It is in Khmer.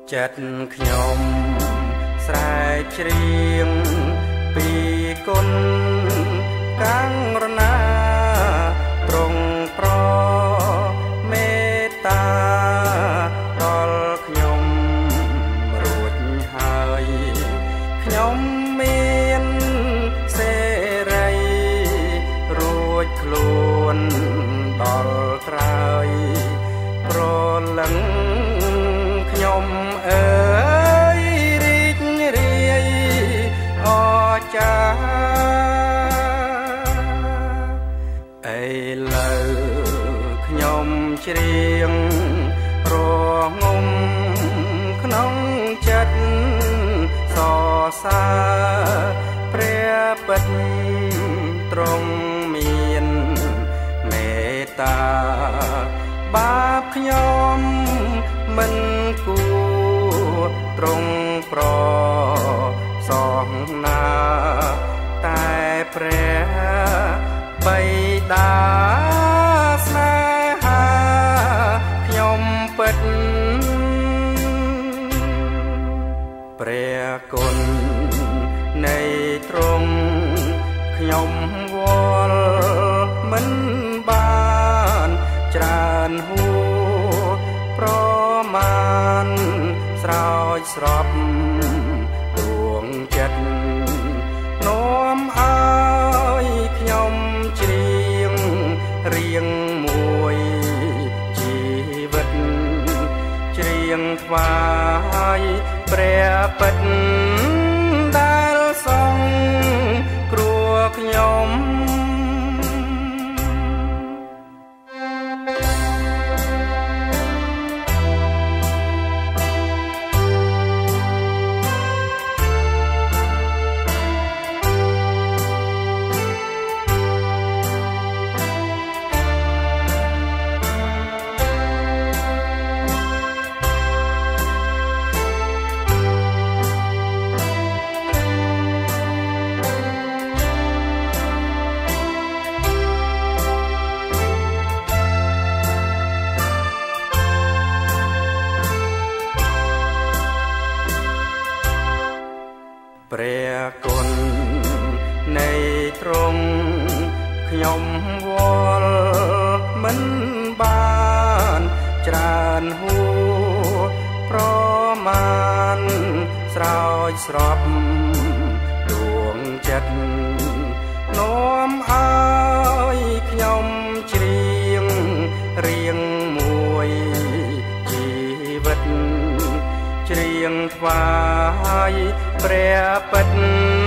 ចិត្តខ្ញុំស្រែកច្រៀងពីគុណកាំងរណាត្រង់ប្រមេត្តាដល់ខ្ញុំរួចហើយខ្ញុំមានសេរីរួចខ្លួនដល់ក្រោយប្រលឹងខ្ញុំអើយរីករាយអស្ចារ្យឥឡូវខ្ញុំច្រៀងរងំក្នុងចិត្តសរសើរព្រះពិតទ្រង់មានមេត្តាបាបខ្ញុំមិនគួរត្រង់ប្រសងណាតែព្រះបិតាស្នេហាខ្ញុំពិតព្រះគុណនៃទ្រង់ខ្ញុំវល់មិនបានច្រើនហួរប្រមាណស្រោចស្រពដួងចិត្តនាំឲ្យខ្ញុំច្រៀងរៀងមួយជីវិតច្រៀងថ្វាយព្រះពិតដែលសង់គ្រោះខ្ញុំព្រះគុណនៃទ្រង់ខ្ញុំវល់មិនបានច្រើនហួរប្រមាណស្រោចស្រពដួងចិត្តនាំឲ្យខ្ញុំច្រៀងរៀងមួយជីវិតច្រៀងថ្វាយព្រះពិត